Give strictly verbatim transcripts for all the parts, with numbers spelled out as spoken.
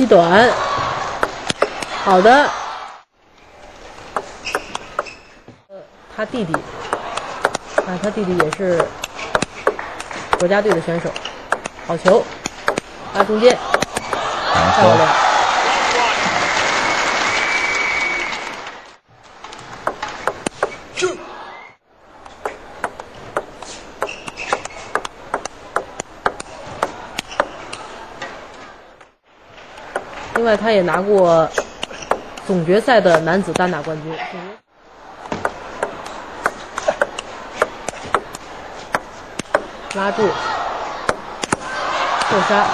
击短，好的。呃，他弟弟，啊，他弟弟也是国家队的选手。好球，拉中间，漂亮。另外，他也拿过总决赛的男子单打冠军。拉住，后杀，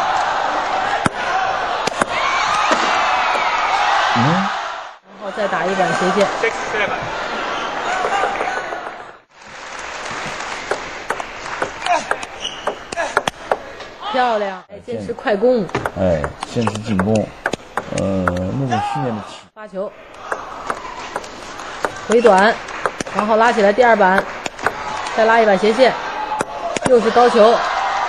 嗯， 然后再打一板斜线。漂亮！哎，坚持快攻。 哎，坚持进攻。呃，那种训练的体。 发球，回短，然后拉起来第二板，再拉一板斜线，又是高球。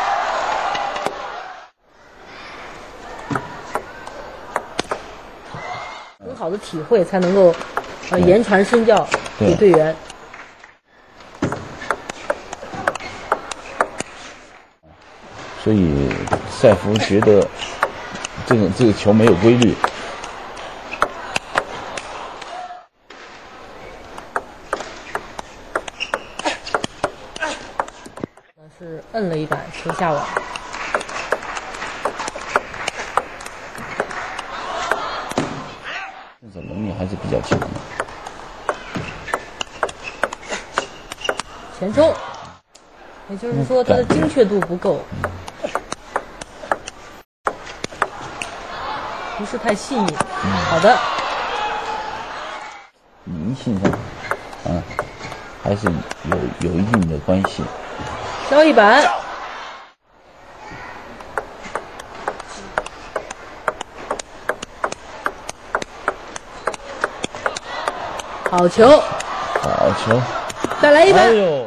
很好的体会才能够呃言传身教给队员。 所以赛弗觉得这个这个球没有规律。 是摁了一板球下网。 这种能力还是比较强的。 前冲，也就是说他的精确度不够，不是太细腻。嗯、好的， 灵性上，啊，还是有有一定的关系。 交一板，好球， 好球， 再来一板。 哎呦，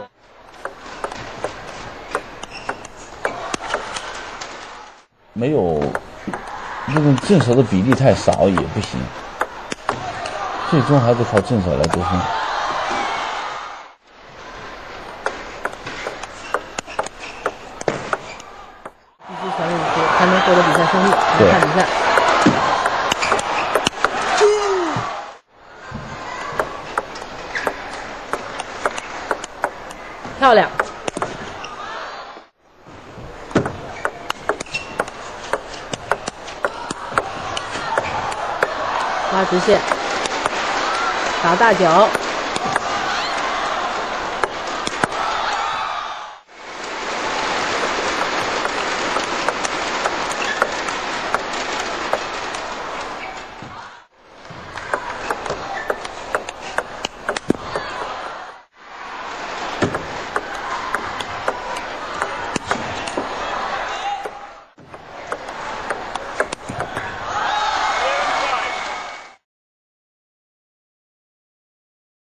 没有那种正手的比例太少也不行，最终还是靠正手来得分。 必须全力以赴才能获得比赛胜利。来看比赛。漂亮，拉直线，打大脚。